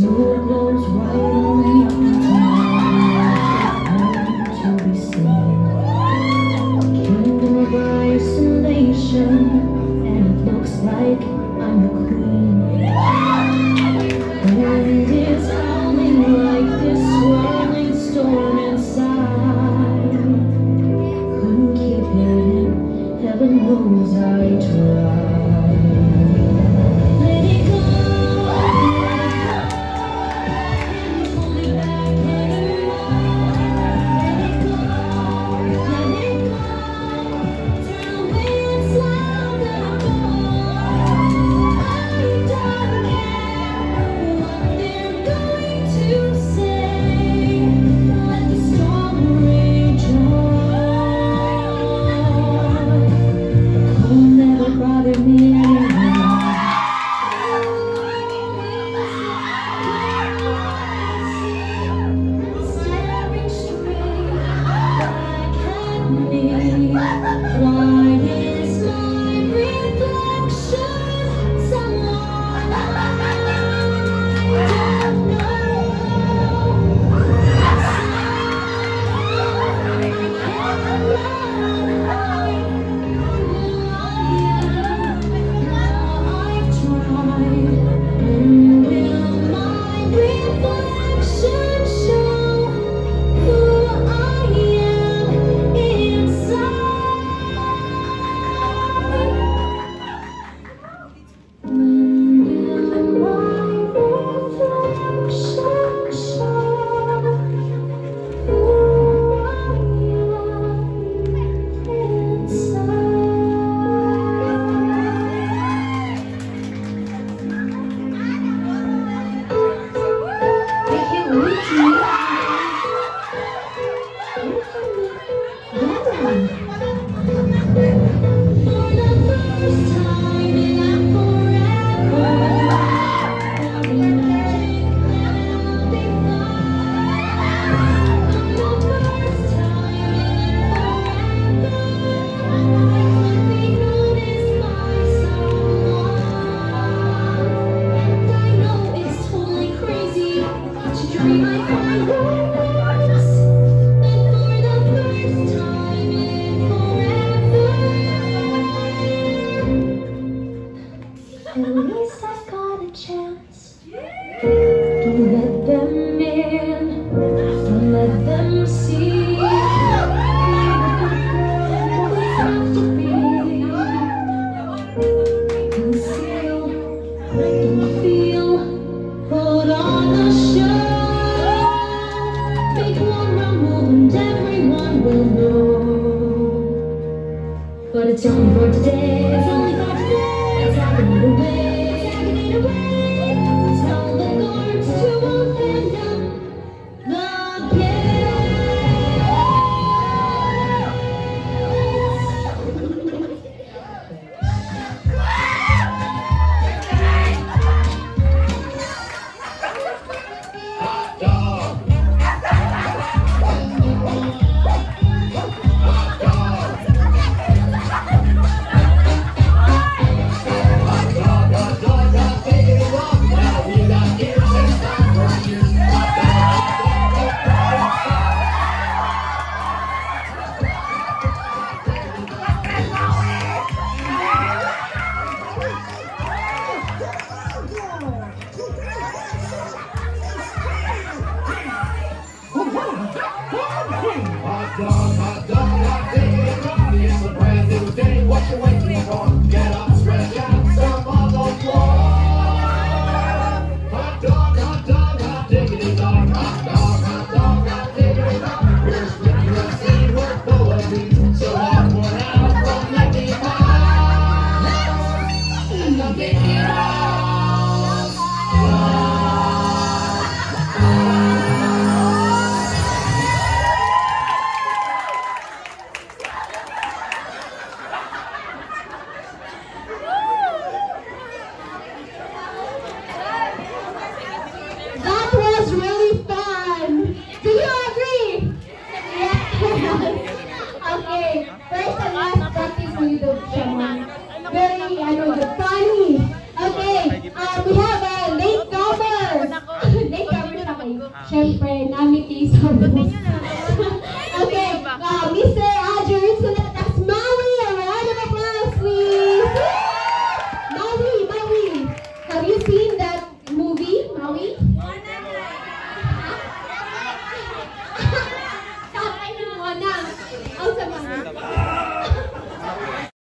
mood goes right on tonight. To be seen, kingdom of isolation, and it looks like I'm the queen. And it's howling like this swirling storm inside. Couldn't keep it in, heaven knows I tried. At least I've got a chance. Don't let them in. Don't let them see. Have to be concealed. Don't feel. Put on the show. Make one wrong move and everyone will know. But it's only for today. It's only for today. Taking it away, tell the guards to open up the gates. Hot dog. Hot dog, hot day, it's a brand new day. What you waiting for? Get up, stretch out, step on the floor. Hot dog, hot diggity dog. Hot diggity dog. We're split USA, we're full of beef. So hot one out from Mickey Mouse. Let's Mickey Mouse. syempre, namiti sa bus. Okay, Mr. Adjers, so let us Maui, a round of applause, please. Maui, have you seen that movie, Maui? Wanang. Ang sama.